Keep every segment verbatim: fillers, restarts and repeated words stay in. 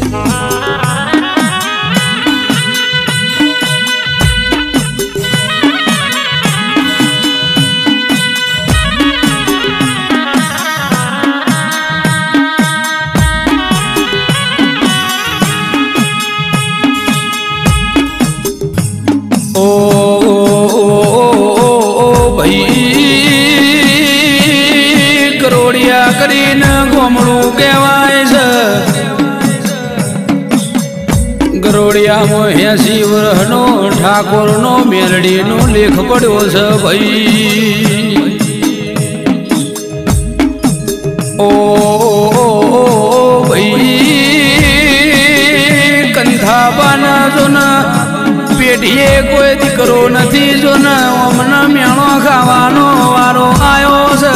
गरोड़िया में एसी वर्षनो ठाकुर नो मेलडी नो लेख पड़ो छ भाई। ओ, ओ, ओ, ओ भाई कंधा बाना जो न पेटिए कोई दिकरो नथी जो न अमना मेणो खावानो वारो आयो छ।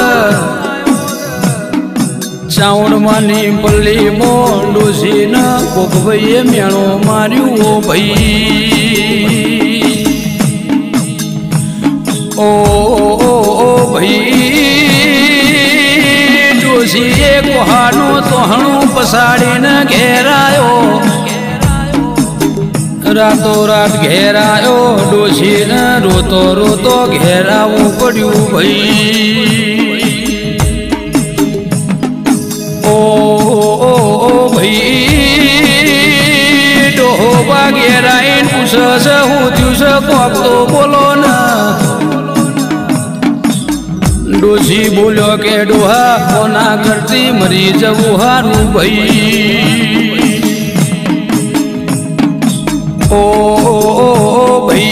चावड़ मानी पल्ली मोडोसी न कोक भैये मेणो मार्यू ओ भाई। ओ, ओ, ओ, ओ भाई डोसी एक हानो तो हणु पसाड़ी न घेरायो। रातो रात घेरायो डोसी न रोतो रोतो घेरावू पड़्यू भाई। ओ, ओ, ओ भाई डोबा घेराइन उस हुस कोक तो बोलो न। डोसी बोलो के डोहा कोना करती मरी जबू हारू भाई। ओ, ओ, ओ, ओ भाई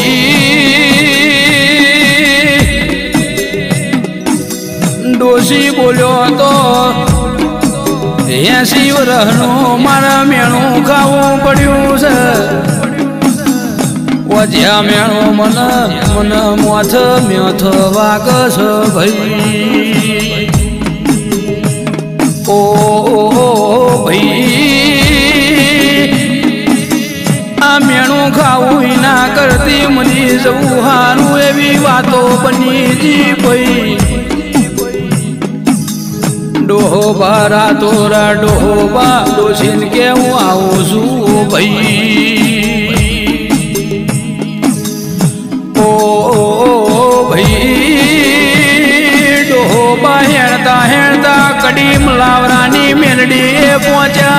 डोसी बोलो तो एसी वर्षनो मारा मेणो खावू पड़्यू छ। वज्या मेणो मन मन मोथ म्योथ वाग छ भाई। ओ, ओ, ओ भाई आ मेणो खावू ना करती मरी जबू हारू एवी वातो बनी जी भाई। डोबा रातोरा डोबा डोसिन के हूँ आऊ सू भाई। ओ, ओ, ओ भाई डोबा हेड़ता हेड़ता कड़ी मलावरानी मेलडी पहुंचा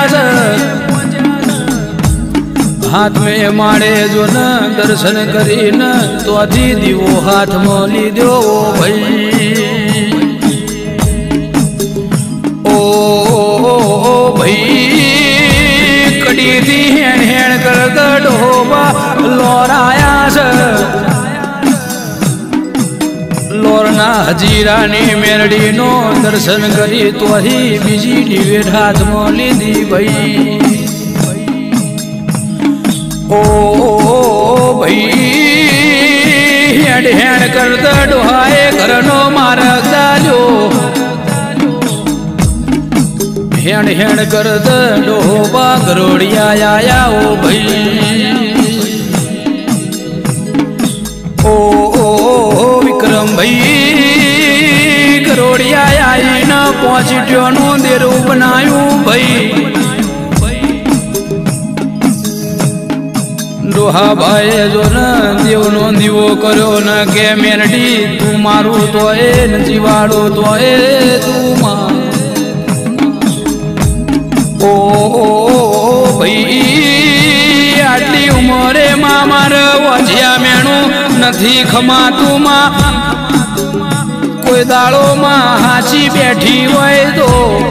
हाथ में मारे जो न दर्शन करी न तो अधी दिवो हाथ मोली दो भाई। ओ, ओ, ओ भाई कड़ी थी हेण हेण कर डोबा लोराया से। लोरना हजीरानी मेरडी नो दर्शन करी तो ही बीजी डिवेट हाथ मोली दी भाई। ओ, ओ, ओ भाई हेण हेण कर डोहाए घर नो मारक डालो। हेण हेण कर डोबा गरोड़िया आया ओ भाई। ओ, ओ, ओ विक्रम भाई गरोड़िया आई न पहुंचो नो देरू बनायू भाई। डोहा भाई जो न देव नो दीवो करो न के मेरडी तू मारू तो ए न जीवाड़ो तो ए तू मार। ओ, ओ, ओ भाई आटली उमरे मां मार वजिया मेणू नथी खमातू मां। कोई दाड़ो मां हाची बैठी होय तो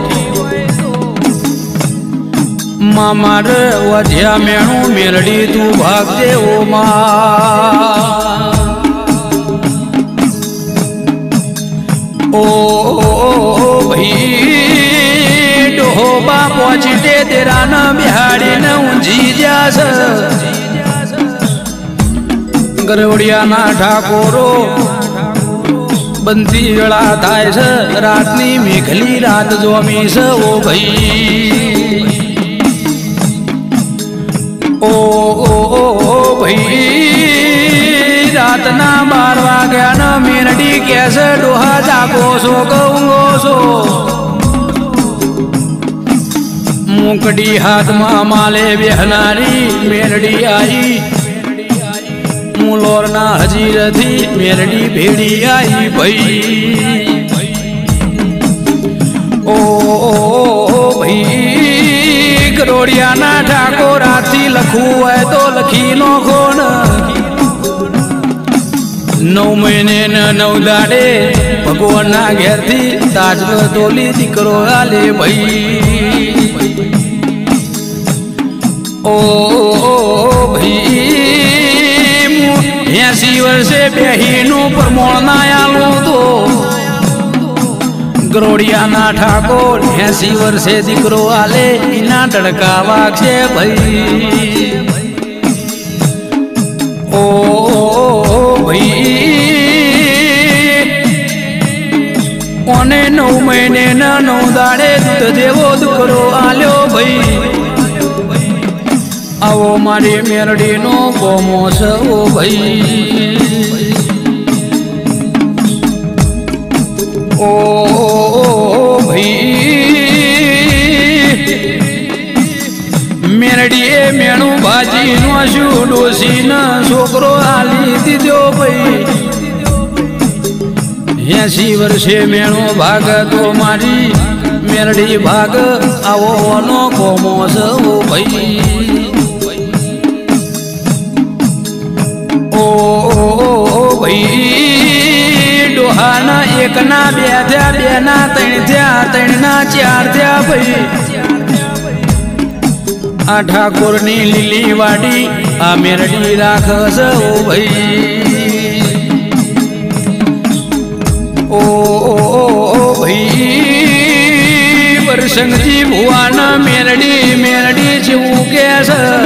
मां मार वजिया मेणू मेलडी तू भागते ओ मां। ओ, ओ, ओ भाई डोबा पहुंचते तेरा न बिहाड़ी न ऊंझी जास। गरोड़िया ना ठाकोरो बंती वेला थाय छ रातनी मेघली रात जोमी छ ओ भाई। ओ, ओ, ओ, ओ भाई रात ना बार वाग्या न मेरडी कैसे डोहा जागो सो कहूंगो सो। मुकड़ी हाथ में माले बेहनारी मेरड़ी आई मुलोरना हजीर थी मेरड़ी भेड़ी आई भाई ओ भाई गरोड़िया ना ठाकोर आती लखू है तो लखी नो खोन नौ महीने न नौ दाड़े भगवान ना घेर थी ताज तोली दीकरो आले भाई ओ भाई एसी वर्षे बेहीनु परमोणना आलो तो गरोड़िया ना ठाकोर एसी वर्षे दीकरो आले इना डड़का वागशे भाई ओ भाई ओने नौ महीने न नौ दाड़े दूध देवो दीकरो आल्यो भाई आवो मारी मेरड़ी नो गोमोस ओ भाई ओ भाई मेरड़ी मेणु भाजी नो शू डोसी न छोकरो आली दीदो भाई एसी वर्षे मेणु भाग तो मारी मेरड़ी भाग आवो नो गोमोस ओ भाई ओ भाई डोहाना एक ना बे थया बे ना त्रण थया त्रण ना चार थया भाई आ ठाकुर नी लीली वाड़ी आ मेरड़ी राखस ओ भाई ओ भाई वरसंग जी भुवन मेरड़ी मेरड़ी जीव कैस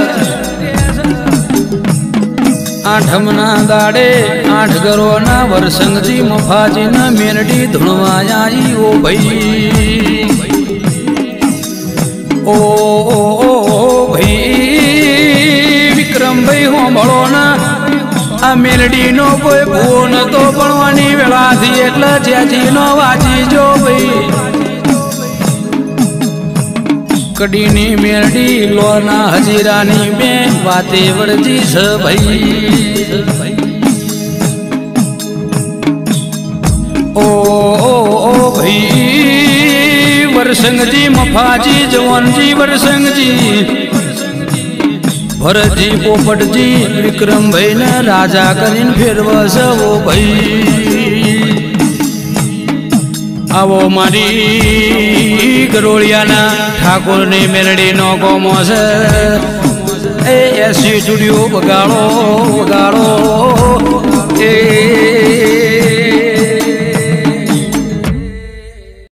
आठम ना दाड़े आठ गरो ना वरसंग जी मफाजी न मेरड़ी धुणवा आई ओ भाई ओ भाई विक्रम भाई हो भड़ो ना आ मेरड़ी नो कोई भूओ न तो बनवानी वेला थी एटले ज्याजी नो वाजी जो भाई कड़ीनी मेरड़ी लोना हजीरानी में वाते वरजी छ भाई ओ भाई वरसंग जी मफाजी जवान जी वरसंग जी भरत जी पोपट जी विक्रम भाई ने राजा करीन फिर वस वो भाई आवो मारी गरोड़िया ना ठाकुर ने मेरड़ी नो गोमोस ए एसी स्टूडियो बगाड़ो बगाड़ो